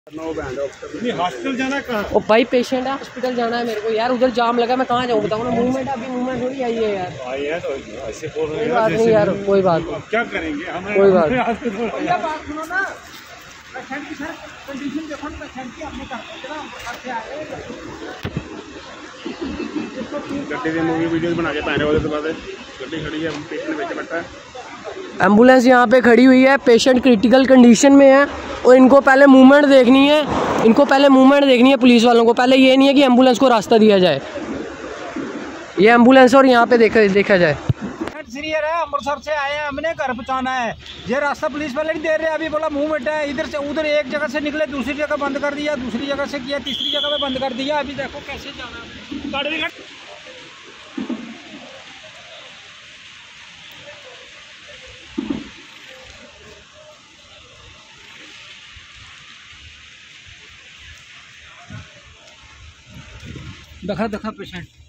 Hospital जाना कहाँ? ओ भाई पेशेंट है, हॉस्पिटल जाना है मेरे को यार। उधर जाम लगा, मैं कहाँ जाऊँ बताओ ना। मूवमेंट अभी मूवमेंट थोड़ी आई है यार। आई है तो ऐसे बोल रहे कोई बात नहीं यार, कोई बात नहीं। क्या करेंगे हम? कोई बात बात सुनो ना, पेशेंट की सर कंडीशन देखो ना, पेशेंट की अपने गड्डी की मूवी वीडियो बना के पैने वाले तो बाद गड्डी खड़ी है, पेशेंट बेच बैठा है। एम्बुलेंस यहाँ पे खड़ी हुई है, पेशेंट क्रिटिकल कंडीशन में है और इनको पहले मूवमेंट देखनी है। इनको पहले मूवमेंट देखनी है पुलिस वालों को। पहले ये नहीं है कि एम्बुलेंस को रास्ता दिया जाए। ये एम्बुलेंस और यहाँ पे देखा जाए। सीरियर है, अमृतसर से आए हैं, हमने घर पहुँचाना है। ये रास्ता पुलिस वाले नहीं दे रहे। अभी बोला मूवमेंट है, इधर से उधर एक जगह से निकले, दूसरी जगह बंद कर दिया, दूसरी जगह से किया, तीसरी जगह पे बंद कर दिया। अभी देखो कैसे जाना है। देखा पेशेंट